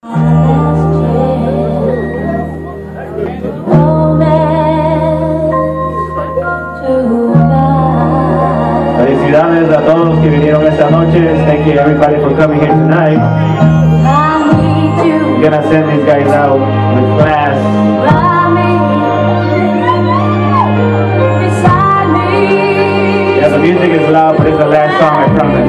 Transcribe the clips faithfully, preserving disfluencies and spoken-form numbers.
Felicidades a todos los que vinieron esta noche. Thank you everybody for coming here tonight. I'm gonna send these guys out with class. Yeah, the music is loud, but it's the last song, I promise.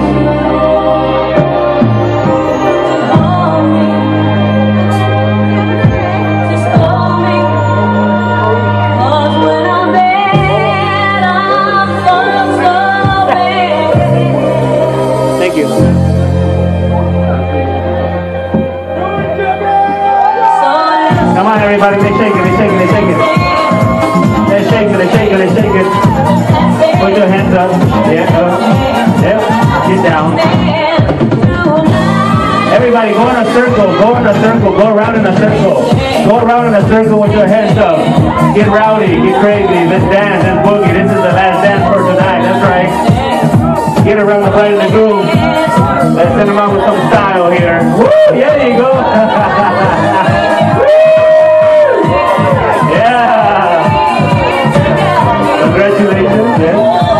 Thank you. Come on, everybody, they're shaking, they're shaking, they're shaking. They're shaking, they're shaking, they're shaking. Put your hands up. Yeah, up. Yep. Get down. Everybody, go in a circle. Go in a circle. Go around in a circle. Go around in a circle with your hands up. Get rowdy. Get crazy. Let's dance and boogie. This is the last dance for tonight. That's right. Get around the bride and the groom. Let's send them out with some style here. Woo! There you go. Yeah. Congratulations. Yes.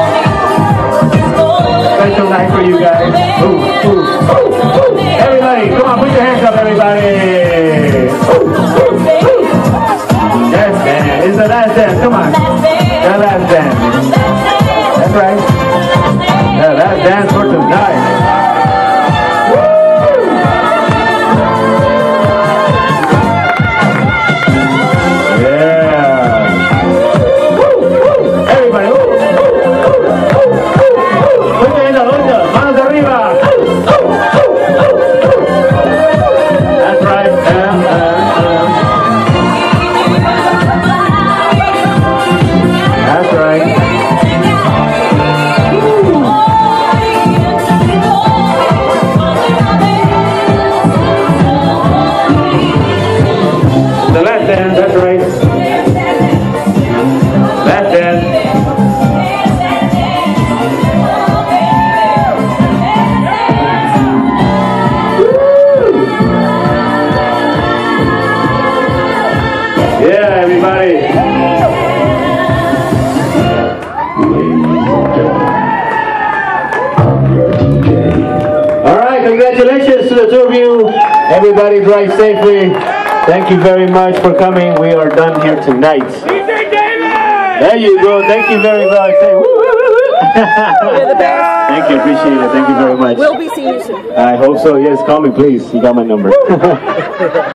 Special night for you guys. Ooh, ooh, ooh, ooh. Everybody, come on, put your hands up, everybody. Ooh, ooh, ooh. Yes, man. It's the last dance. Come on. The last dance. That's right. The last dance for tonight. Congratulations to the two of you. Everybody drive safely. Thank you very much for coming. We are done here tonight. There you go. Thank you very much. Say, woo, woo, woo. You're the best. Thank you. Appreciate it. Thank you very much. We'll be seeing you soon. I hope so. Yes, call me please. You got my number.